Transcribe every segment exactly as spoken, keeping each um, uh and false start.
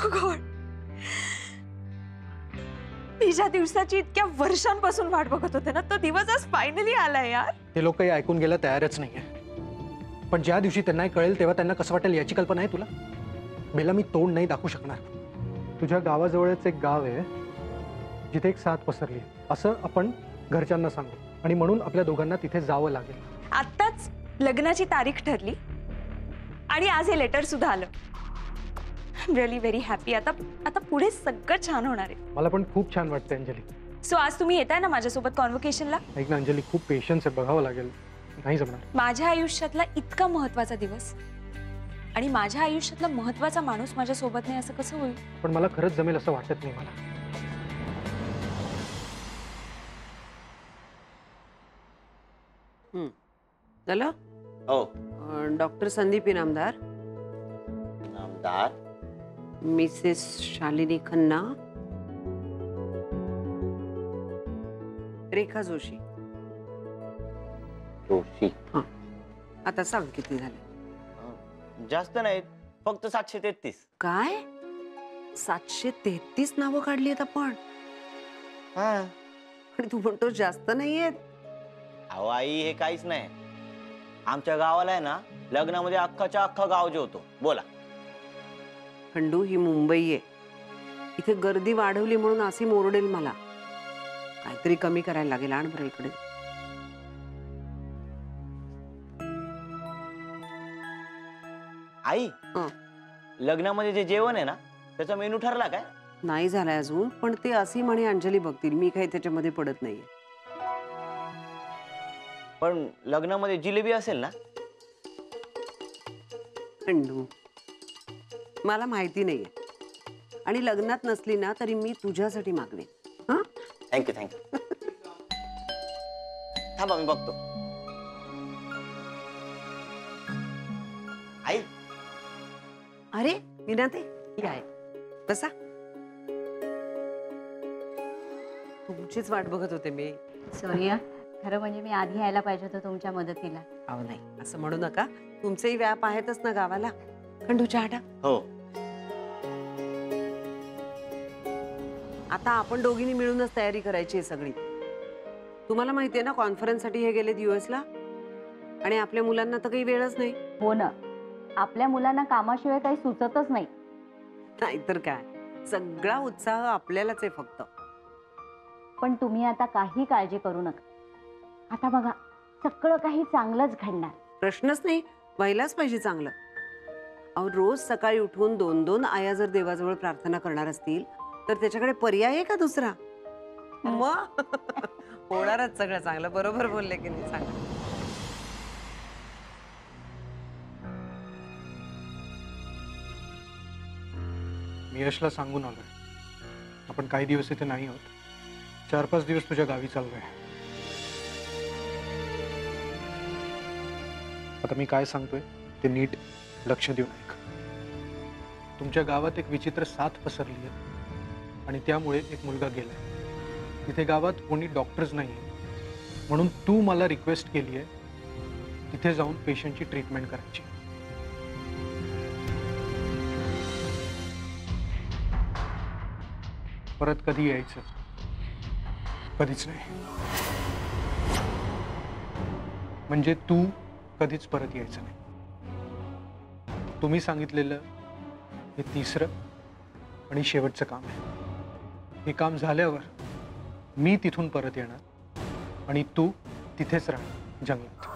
ओह God, मी ज्या दिवसाची इतक्या वर्षांपासून वाट बघत होते ना, तो दिवस आज फायनली आलाय यार. ते लोक काही ऐकून गेला तयारच नाहीये. पण ज्या दिवशी त्यांना कळेल तेव्हा त्यांना कसं वाटेल याची कल्पना आहे तुला? बेला, मी तोंड नाही दाखवू शकणार. तुझ्या गावाजवळच एक गाव आहे जिथे एक साथ पसरली आहे असं आपण घरच्यांना सांगू, आणि म्हणून आपल्या दोघांना तिथे जावं लागेल. आत्ताच लग्नाची तारीख ठरली आणि आज हे लेटर सुद्धा आलं. I am really very happy. आता आता पुढे सगळं छान होणार आहे. मला पण खूप छान वाटतं अंजली. सो आज तुम्ही येताय ना माझ्यासोबत कॉन्व्होकेशनला? ऐक ना अंजली, खूप पेशन्स आहे, बघावं लागेल. नाही जमणार. माझ्या आयुष्यातला इतका महत्वाचा दिवस आणि माझ्या आयुष्यातला महत्वाचा माणूस माझ्या सोबत नाही असं कसं होईल? पण मला खरंच जमेल असं वाटत नाही मला. हम्म झालं? हो. डॉक्टर संदीप इनामदार, नामदार मिसेस शालिनी खन्ना, रेखा जोशी. जोशी. हाँ, आता सांग किती झाले? जास्त नाहीत, फक्त सातशे तेहतीस. काय? सातशे तेहतीस नावं काढली आहेत आपण? हा. आणि तू म्हणतो जास्त नाहीयेत? अहो आई, हे काहीच नाही. आमच्या गावाला आहे ना, लग्नामध्ये अख्खाच्या अख्खा गाव जेवतो. बोला. खंडू, ही मुंबई आहे. इथे गर्दी वाढवली म्हणून अशी ओरडेल मला. काहीतरी कमी करायला लागेल. आण बरं इकडे. आई, लग्नामध्ये जे जेवण आहे ना, त्याचा मेनू ठरला काय? नाही झालाय अजून, पण ते असीम आणि अंजली बघतील. मी काही त्याच्यामध्ये पडत नाहीये. पण लग्नामध्ये जिलेबी असेल ना? खंडू, मला माहिती नाहीये, आणि लग्नात नसली ना तरी मी तुझ्यासाठी मागवे. हा, थँक्यू थँक्यू. थांबा, मी बघतो. आई. अरे विनाते, आहे बसा. तुमचीच वाट बघत होते मी. सोनिया, खरं म्हणजे मी आधी यायला पाहिजे होतं तुमच्या मदतीला. अहो नाही, असं म्हणू नका. तुमचेही व्याप आहेतच ना गावाला. खंडू, चहा टाक. हो. आता आपण दोघींनी मिळूनच तयारी करायची आहे सगळी. तुम्हाला माहिती आहे ना, कॉन्फरन्ससाठी हे गेलेत युएस ला, आणि आपल्या मुलांना तर काही वेळच नाही. हो ना, आपल्या मुलांना कामाशिवाय काही सुचतच नाही. नाहीतर काय, सगळा उत्साह आपल्यालाच आहे फक्त. पण तुम्ही आता काही काळजी करू नका. आता बघा, सगळं काही चांगलंच घडणार. प्रश्नच नाही, व्हायलाच पाहिजे चांगलं. अहो, रोज सकाळी उठून दोन दोन आया जर देवाजवळ प्रार्थना करणार असतील तर त्याच्याकडे पर्याय आहे का दुसरा? मग होणारच सगळं चांगलं. बरोबर बोलले की नाही? सांगा. मी यशला सांगून आलोय, आपण काही दिवस इथे नाही आहोत. चार पाच दिवस तुझ्या गावी चाललोय. आता मी काय सांगतोय ते नीट लक्ष देऊन ऐक. तुमच्या गावात एक विचित्र साथ पसरली आहे आणि त्यामुळे एक मुलगा गेलाय. तिथे गावात कोणी डॉक्टर्स नाही, म्हणून तू मला रिक्वेस्ट केली आहे तिथे जाऊन पेशंटची ट्रीटमेंट करायची. परत कधी यायचं? कधीच नाही. म्हणजे तू कधीच परत यायचं नाही. तुम्ही सांगितलेलं हे तिसरं आणि शेवटचं काम आहे. हे काम झाल्यावर मी तिथून परत येणार आणि तू तिथेच राह जंगलात.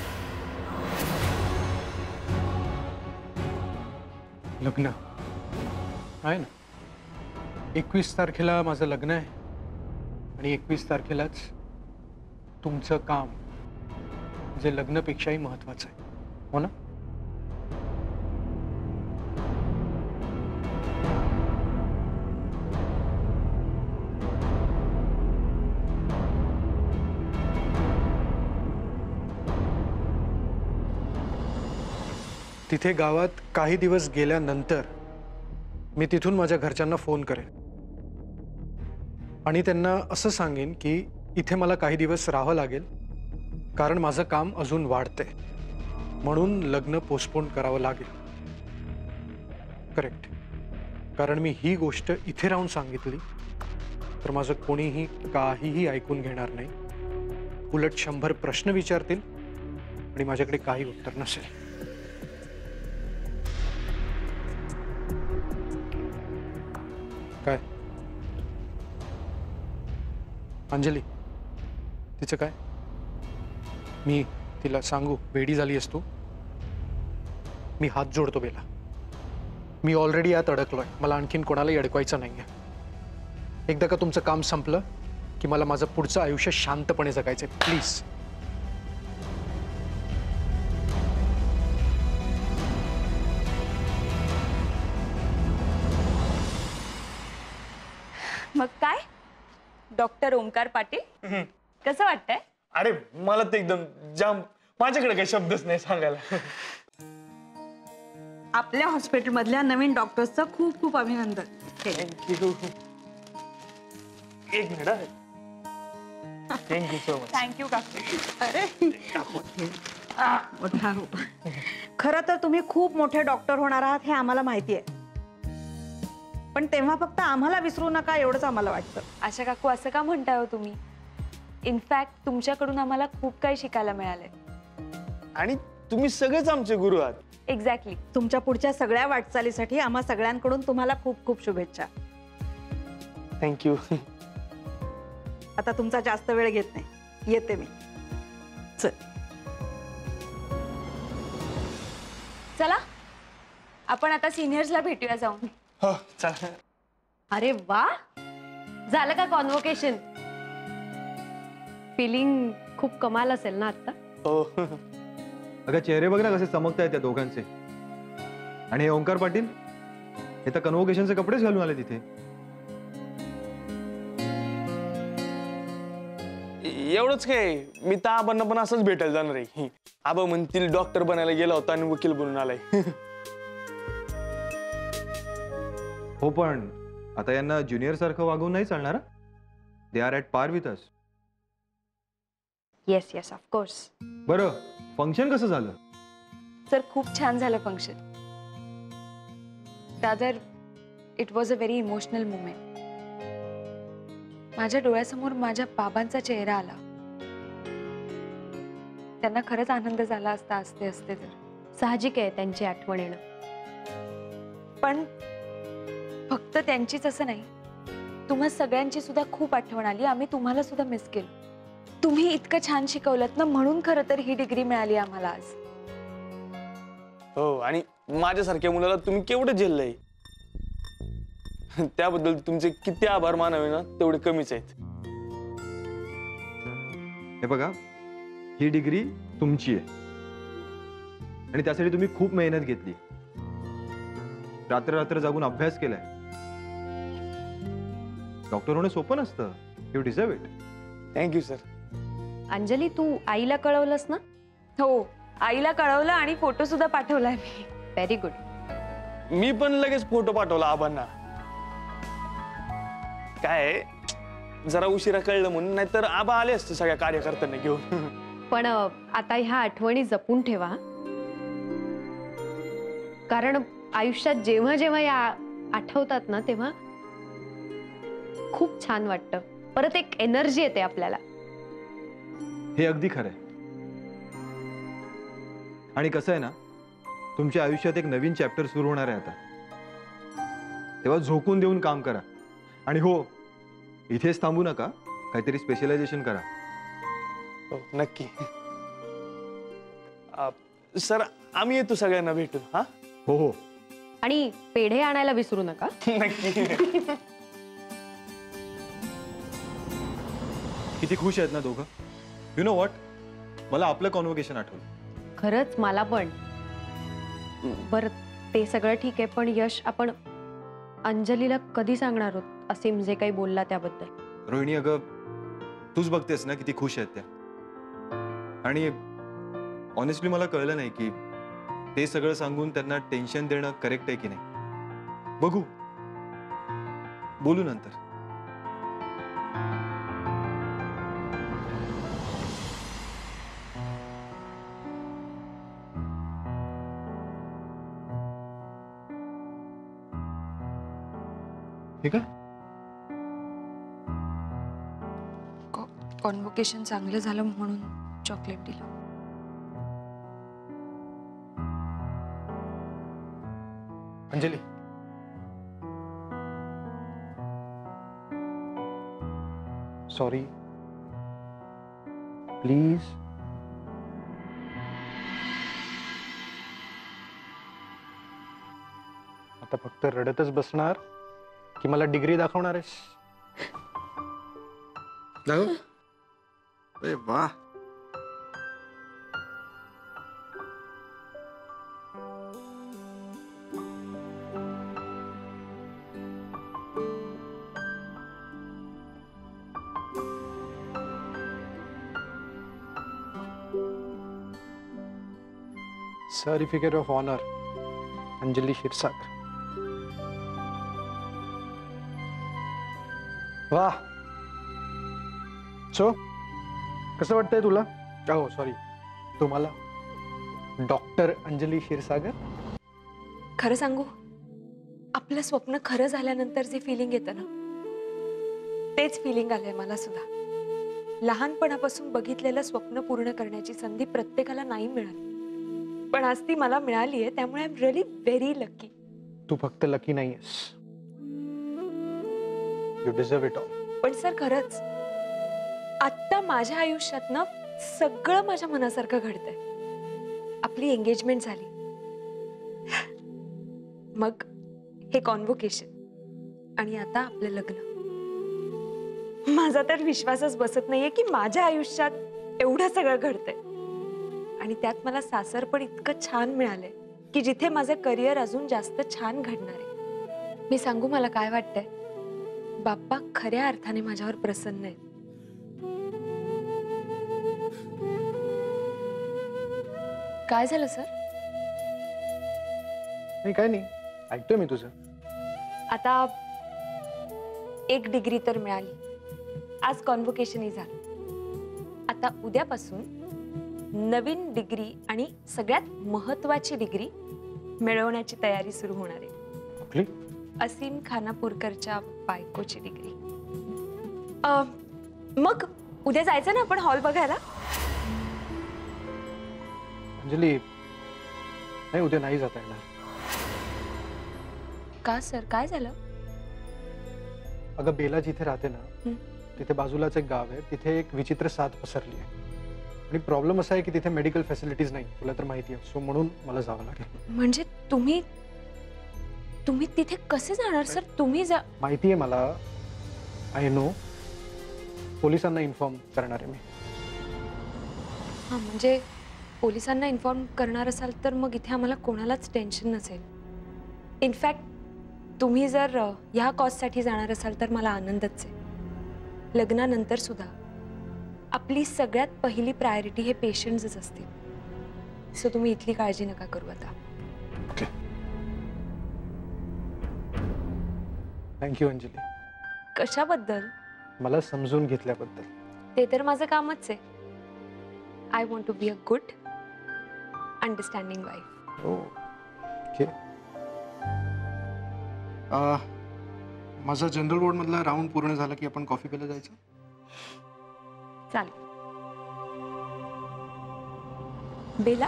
लग्न आहे ना, एकवीस तारखेला माझं लग्न आहे आणि एकवीस तारखेलाच तुमचं काम, जे लग्नापेक्षाही महत्वाचं आहे. हो ना? तिथे गावात काही दिवस गेल्यानंतर मी तिथून माझ्या घरच्यांना फोन करेन आणि त्यांना असं सांगेन की इथे मला काही दिवस राहावं लागेल कारण माझं काम अजून वाढतंय, म्हणून लग्न पोस्टपोन करावं लागेल. करेक्ट? कारण मी ही गोष्ट इथे राहून सांगितली तर माझं कोणीही काहीही ऐकून घेणार नाही. उलट शंभर प्रश्न विचारतील आणि माझ्याकडे काही उत्तर नसेल. काय अंजली, तिचं काय? मी तिला सांगू वेडी झाली असतो? मी हात जोडतो बेला. मी ऑलरेडी यात अडकलोय. मला आणखीन कोणालाही अडकवायचं नाहीये. एकदा का तुमचं काम संपलं की मला माझं पुढचं आयुष्य शांतपणे जगायचंय. प्लीज. मग काय डॉक्टर ओंकार पाटील, कसं वाटतंय? अरे मला तर एकदम जाम, माझ्याकडे काही शब्दच नाही सांगायला. आपल्या हॉस्पिटल मधल्या नवीन डॉक्टर्सचं खूप खूप अभिनंदन. थँक्यू. एक minute. Thank you so much. Thank you काकू. अरे मोठा हो. खरं तर तुम्ही खूप मोठे डॉक्टर होणार आहात हे आम्हाला माहिती आहे, पण तेव्हा फक्त आम्हाला विसरू नका एवढंच आम्हाला वाटतं. आशा काकू, असं का म्हणताय हो तुम्ही? इनफॅक्ट तुमच्याकडून आम्हाला खूप काही शिकायला मिळालंय. आणि तुम्ही सगळेच आमचे गुरु आहात. एक्झॅक्टली. तुमच्या पुढच्या सगळ्या वाटचालीसाठी आम्हा सगळ्यांकडून तुम्हाला खूप खूप शुभेच्छा. थँक्यू. आता तुमचा जास्त वेळ घेत नाही, येते मी. चल. चला आपण आता सिनियर्सला भेटूया जाऊन. हो चला. अरे वा, झालं का कॉन्व्होकेशन? फिलिंग खूप कमाल असेल ना आता? हो. अगं चेहरे बघ ना कसे चमकतायत त्या दोघांचे. आणि हे ओंकार पाटील हे तर कन्व्होकेशनचे कपडेच घालून आले तिथे. एवढंच काय, मी तर आबांना पण असंच भेटायला जाणार आहे. आबा म्हणतील डॉक्टर बनायला गेला होता आणि वकील बनून आलाय. हो पण आता यांना ज्युनियर सारखं वागवून नाही चालणार. They are at par with us. Yes yes of course. बरं फंक्शन कसं झालं? सर खूप छान झालं फंक्शन. दादर it was a very emotional moment. माझ्या डोळ्यासमोर माझ्या बाबांचा चेहरा आला. त्यांना खरंच आनंद झाला असता असते असते तर. साहजिक आहे त्यांची आठवण येणं. पण फक्त त्यांचीच असं नाही, तुम्हा सगळ्यांची सुद्धा खूप आठवण आली. आम्ही तुम्हाला सुद्धा मिस केलं. तुम्ही इतकं छान शिकवलत ना, म्हणून खरं तर ही डिग्री मिळाली आम्हाला आज. हो, आणि माझ्यासारख्या मुलाला तुम्ही केवढं झेललंय त्याबद्दल तुमचे किती आभार मानावे ना तेवढे कमीच आहेत. हे बघा, ही डिग्री तुमची आहे आणि त्यासाठी तुम्ही खूप मेहनत घेतली. रात्र रात्र जागून अभ्यास केलाय. डॉक्टर होणं सोपं नसतं. You deserve it. Thank you sir. Anjali, तू आईला कळवलंस ना? हो, आईला कळवलं आणि फोटो सुद्धा पाठवलाय मी. Very good. मी पण लगेच फोटो पाठवला आबांना. काय जरा उशिरा कळलं म्हणून, नाहीतर आबा आले असते सगळ्या कार्यकर्त्यांना घेऊन. पण आता ह्या आठवणी जपून ठेवा, कारण आयुष्यात जेव्हा जेव्हा या आठवतात ना तेव्हा खूप छान वाटतं. परत एक एनर्जी येते आपल्याला. हे अगदी खरं आहे. आणि कसं आहे ना, तुमच्या आयुष्यात एक नवीन चॅप्टर सुरू होणार आहे आता. तेव्हा झोकून देऊन काम करा. आणि हो, इथेच थांबू नका, काहीतरी स्पेशलायझेशन करा. हो नक्की. सर आम्ही येतो सगळ्यांना भेटू. हा हो हो. आणि पेढे आणायला विसरू नका. नक्की. किती खुश आहेत ना दोघं. यु नो व्हॉट, मला आपलं कॉन्व्होकेशन आठवलं. खरंच मला पण. बरं ते सगळं ठीक आहे, पण यश, आपण अंजलीला कधी सांगणार आहोत असीम जे काही बोलला त्याबद्दल? रोहिणी, अगं तूच बघतेस ना किती खुश आहेत त्या. आणि ऑनेस्टली मला कळलं नाही की ते सगळं सांगून त्यांना टेन्शन देणं करेक्ट आहे की नाही. बघू, बोलू नंतर. ठीक आहे? कॉन्व्होकेशन चांगलं झालं म्हणून चॉकलेट दिलं. Anjali, sorry, please. आता फक्त रडतच बसणार की मला डिग्री दाखवणार आहेस? दाखव. अरे वा. Certificate of honour, Anjali Kshirsagar. वाह. सो कसं वाटतंय तुला? हो सॉरी, तुम्हाला डॉक्टर अंजली क्षीरसागर. खरं सांगू, आपलं स्वप्न खरं झाल्यानंतर जे फिलिंग येतं ना, तेच फिलिंग आलंय मला सुद्धा. लहानपणापासून बघितलेलं स्वप्न पूर्ण करण्याची संधी प्रत्येकाला नाही मिळाली, पण आज ती मला मिळाली आहे. त्यामुळे I am really very lucky. तू फक्त लकी नाहीयेस, यू डिझर्व इट ऑल. पण सर खरंच आता माझ्या आयुष्यात ना सगळं माझ्या मनासारखं घडतंय. आपली एंगेजमेंट झाली, मग हे कॉन्व्होकेशन आणि आता आपलं लग्न. माझा तर विश्वासच बसत नाहीये की माझ्या आयुष्यात एवढं सगळं घडतंय. आणि त्यात मला सासर पण इतकं छान मिळालंय की जिथे माझं करिअर अजून जास्त छान घडणार आहे. मी सांगू मला काय वाटतंय, बाप्पा खऱ्या अर्थाने माझ्यावर प्रसन्न आहेत. काय झालं सर? नाही काय नाही, ऐकतोय मी तुझं. आता एक डिग्री तर मिळाली, आज कॉन्व्होकेशनही झालं. आता उद्यापासून नवीन डिग्री आणि सगळ्यात महत्वाची डिग्री मिळवण्याची तयारी सुरू होणार आहे. असीम खानापूरकरच्या बायकोची डिग्री. मग उद्या जायचं ना आपण हॉल बघायला? अंजली, नाही उद्या नाही जाता येणार. का सर, काय झालं? अगं बेला जिथे राहते ना, तिथे बाजूलाच एक गाव आहे. तिथे एक विचित्र साथ पसरली आहे आणि प्रॉब्लेम असा आहे की तिथे मेडिकल फॅसिलिटीज नाही, तुला तर माहिती आहे. सो म्हणून मला जावं लागेल. म्हणजे तुम्ही तुम्ही तिथे कसे जाणार सर? तुम्ही जा. माहिती आहे मला, आय नो. पोलिसांना इन्फॉर्म करणार आहे मी. हा, म्हणजे पोलिसांना इन्फॉर्म करणार असाल तर मग इथे आम्हाला कोणालाच टेन्शन नसेल. इनफॅक्ट तुम्ही जर ह्या कॉजसाठी जाणार असाल तर मला आनंदच आहे. लग्नानंतर सुद्धा आपली सगळ्यात पहिली प्रायोरिटी हे पेशंट्सच असतील. सो तुम्ही इथली काळजी नका करू आता. Okay, thank you Anjali. कशाबद्दल? मला समजून घेतल्याबद्दल. ते तर माझं कामच आहे. I want to be a good understanding wife. Okay. माझा जनरल वॉर्ड मधला राऊंड पूर्ण झाला की आपण कॉफी प्यायला जायचं. चालेल. बेला,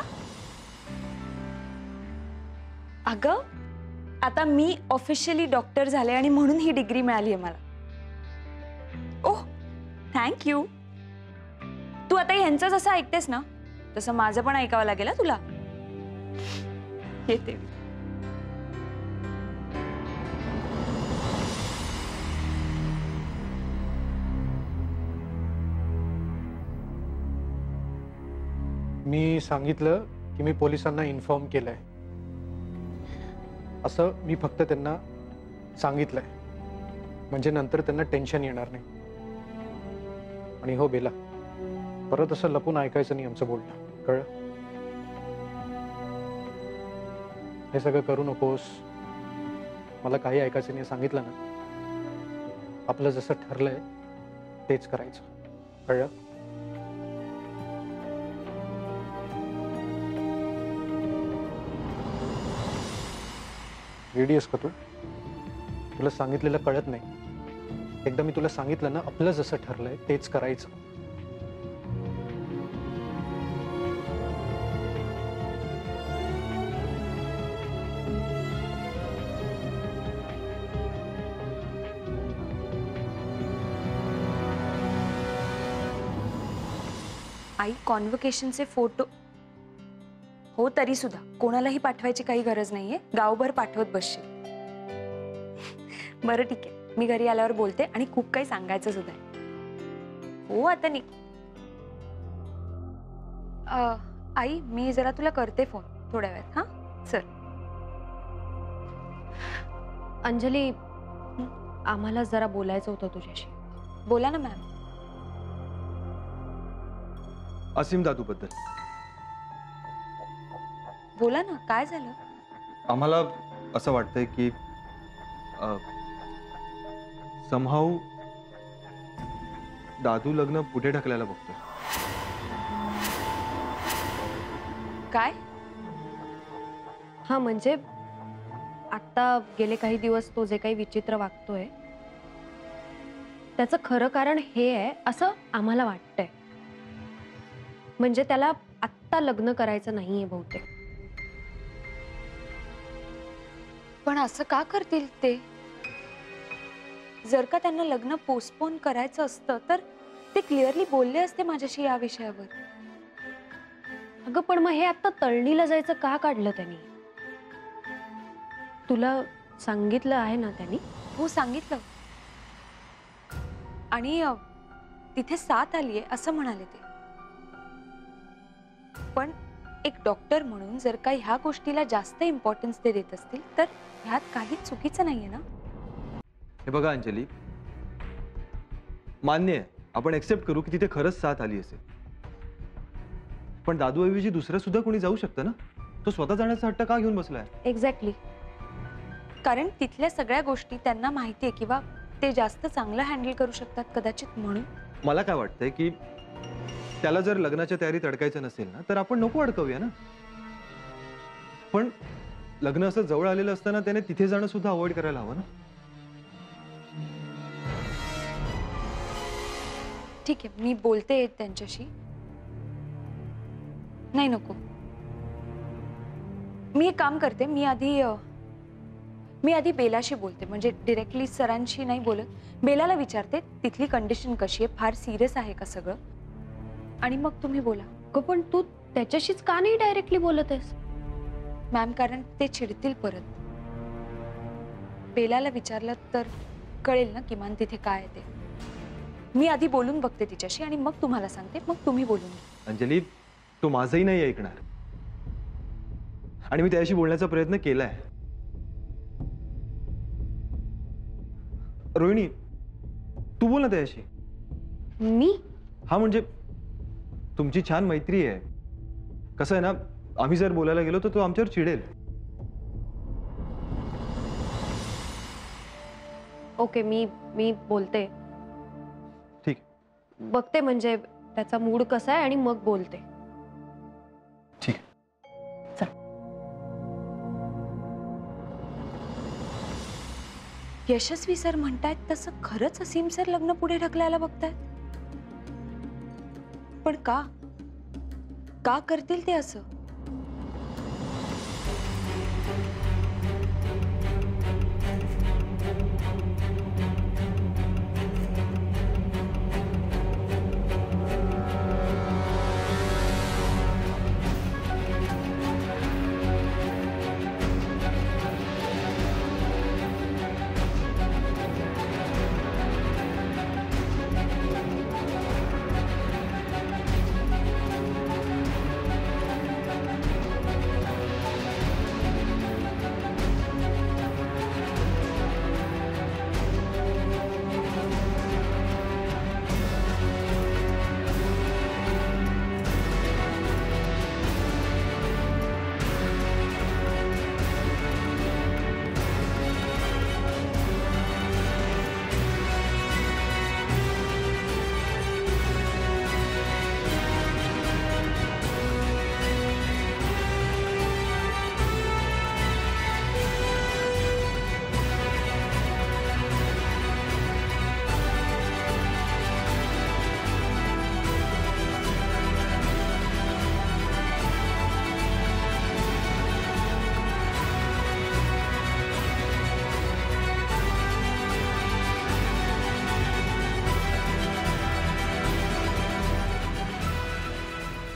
अगं आता मी ऑफिशियली डॉक्टर झाले आणि म्हणून ही डिग्री मिळाली आहे मला. ओह, थँक यू. तू आता ह्यांचं जसं ऐकतेस ना तसं माझं पण ऐकावं लागेल तुला. येते. मी सांगितलं की मी पोलिसांना इन्फॉर्म केलंय. असं मी फक्त त्यांना सांगितलंय, म्हणजे नंतर त्यांना टेन्शन येणार नाही. आणि हो बेला, परत असं लपून ऐकायचं नाही आमचं बोलणं, कळलं? हे सगळं करू नकोस. मला काही ऐकायचं नाही सांगितलं ना. आपलं जसं ठरलंय तेच करायचं, कळलं? रेडी आहेस का तू? तुला सांगितलेलं कळत नाही. एकदा मी तुला सांगितलं ना, आपलं जसं ठरलंय तेच करायचं. आई, कॉन्व्होकेशनचे फोटो हो, तरी सुद्धा कोणालाही पाठवायची काही गरज नाहीये. गावभर पाठवत बसशील. बरं ठीक आहे, मी घरी आल्यावर बोलते आणि खूप काही सांगायचं सुद्धा आहे. हो आता निघ. अ, आई, मी जरा तुला करते फोन थोड्या वेळात. हा चल. अंजली, आम्हाला जरा बोलायचं होतं तुझ्याशी. बोला ना मॅम. असीम दादू बद्दल. बोला ना, काय झालं? आम्हाला असं वाटतंय की समहाऊ दादू लग्न पुढे ढकलायला बघतोय. काय? हा म्हणजे आता गेले काही दिवस तो जे काही विचित्र वागतोय त्याचं खरं कारण हे आहे असं आम्हाला वाटतंय. म्हणजे त्याला आत्ता लग्न करायचं नाहीये बहुतेक. पण असं का करतील ते? जर का त्यांना लग्न पोस्टपोन करायचं असतं तर ते क्लिअरली बोलले असते माझ्याशी या विषयावर. अगं पण मग हे आता तळणीला जायचं का काढलं त्यांनी? तुला सांगितलं आहे ना त्यांनी? हो सांगितलं. आणि तिथे साथ आलीये असं म्हणाले ते. पण एक डॉक्टर म्हणून जर का ह्या गोष्टीला जास्त इम्पॉर्टन्स ते देत असतील तर ह्यात काहीच चुकीचं नाहीये ना. हे बघा अंजली, मान्य आहे, आपण एक्सेप्ट करू की तिथे खरंच साथ आली असेल. पण दादूऐवजी दुसरं सुद्धा कोणी जाऊ शकतं ना. तो स्वतः जाण्याचा हट्ट का घेऊन बसलाय? एक्झॅक्टली. कारण तिथल्या सगळ्या गोष्टी त्यांना माहिती आहे किंवा ते जास्त चांगलं हँडल करू शकतात कदाचित म्हणून. मला काय वाटतंय की त्याला जर लग्नाच्या तयारीत अडकायचं नसेल ना तर आपण नको अडकवूया ना. पण लग्न असं जवळ आलेलं असताना त्याने तिथे जाणं सुद्धा अवॉइड करायला हवं ना. ठीक आहे, मी बोलते त्यांच्याशी. नाही नको, मी एक काम करते. मी आधी मी आधी बेलाशी बोलते. म्हणजे डिरेक्टली सरांशी नाही बोलत. बेलाला विचारते तिथली कंडिशन कशी आहे, फार सिरियस आहे का सगळं, आणि मग तुम्ही बोला. अगं पण तू त्याच्याशीच का नाही डायरेक्टली बोलत आहेस? मॅम, कारण ते चिडतील परत. बेलाला विचारलं तर कळेल ना किमान तिथे काय आहे ते. मी आधी बोलून बघते तिच्याशी आणि मग तुम्हाला सांगते, मग तुम्ही बोलून घ्या. अंजली, तो माझंही नाही ऐकणार आणि मी त्याशी बोलण्याचा प्रयत्न केलाय. रोहिणी, तू बोल ना त्याशी. मी? हा म्हणजे तुमची छान मैत्री आहे. कसं आहे ना, आम्ही जर बोलायला गेलो तर तो आमच्यावर चिडेल. ओके, मी मी बोलते. ठीक. बघते म्हणजे त्याचा मूड कसा आहे आणि मग बोलते. ठीक. यशस्वी सर म्हणतायत तसं खरंच असीम सर लग्न पुढे ढकलायला बघतायत. पण का का करतील ते असं?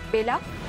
बेला